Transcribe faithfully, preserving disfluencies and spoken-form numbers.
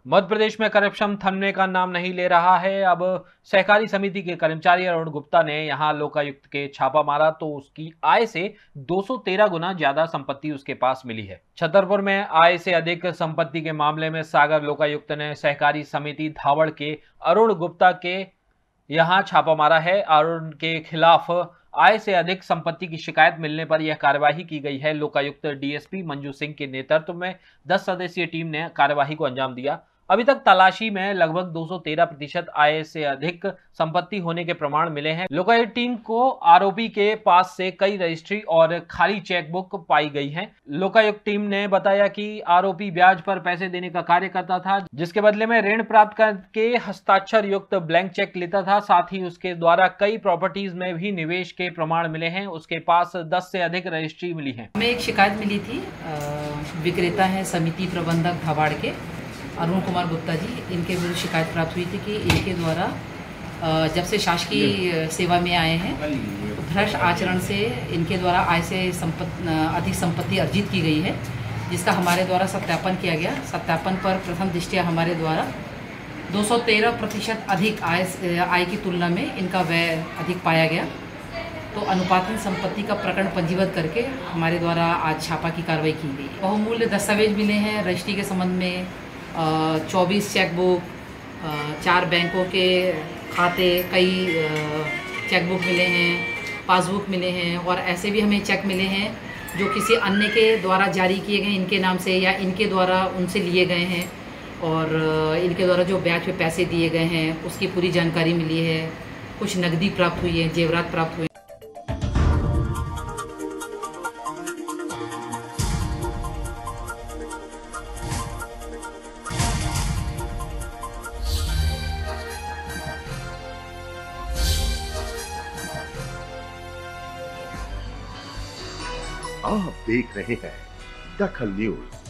मध्य प्रदेश में करप्शन थमने का नाम नहीं ले रहा है। अब सहकारी समिति के कर्मचारी अरुण गुप्ता ने यहां लोकायुक्त के छापा मारा तो उसकी आय से दो सौ तेरह गुना ज्यादा संपत्ति उसके पास मिली है। छतरपुर में आय से अधिक संपत्ति के मामले में सागर लोकायुक्त ने सहकारी समिति धावड़ के अरुण गुप्ता के यहां छापा मारा है। अरुण के खिलाफ आय से अधिक संपत्ति की शिकायत मिलने पर यह कार्यवाही की गई है। लोकायुक्त डीएसपी मंजू सिंह के नेतृत्व में दस सदस्यीय टीम ने कार्यवाही को अंजाम दिया। अभी तक तलाशी में लगभग दो सौ तेरह प्रतिशत आय से अधिक संपत्ति होने के प्रमाण मिले हैं। लोकायुक्त टीम को आरोपी के पास से कई रजिस्ट्री और खाली चेकबुक पाई गई हैं। लोकायुक्त टीम ने बताया कि आरोपी ब्याज पर पैसे देने का कार्य करता था, जिसके बदले में ऋण प्राप्त करके हस्ताक्षर युक्त ब्लैंक चेक लेता था। साथ ही उसके द्वारा कई प्रॉपर्टीज में भी निवेश के प्रमाण मिले हैं। उसके पास दस से अधिक रजिस्ट्री मिली है। हमें एक शिकायत मिली थी, विक्रेता है समिति प्रबंधक धावाड़ के अरुण कुमार गुप्ता जी, इनके विरुद्ध शिकायत प्राप्त हुई थी कि इनके द्वारा जब से शासकीय सेवा में आए हैं तो भ्रष्ट आचरण से इनके द्वारा आय से संपत्ति अधिक संपत्ति अर्जित की गई है, जिसका हमारे द्वारा सत्यापन किया गया। सत्यापन पर प्रथम दृष्टया हमारे द्वारा दो सौ तेरह प्रतिशत अधिक आय आय की तुलना में इनका व्यय अधिक पाया गया। तो अनुपातन संपत्ति का प्रकरण पंजीबद्ध करके हमारे द्वारा आज छापा की कार्रवाई की गई। बहुमूल्य दस्तावेज मिले हैं रजिस्ट्री के संबंध में, चौबीस चेकबुक, चार बैंकों के खाते, कई चेकबुक मिले हैं, पासबुक मिले हैं और ऐसे भी हमें चेक मिले हैं जो किसी अन्य के द्वारा जारी किए गए इनके नाम से या इनके द्वारा उनसे लिए गए हैं और इनके द्वारा जो ब्याज पे पैसे दिए गए हैं उसकी पूरी जानकारी मिली है। कुछ नकदी प्राप्त हुई है, जेवरात प्राप्त हुए। आप देख रहे हैं दखल न्यूज।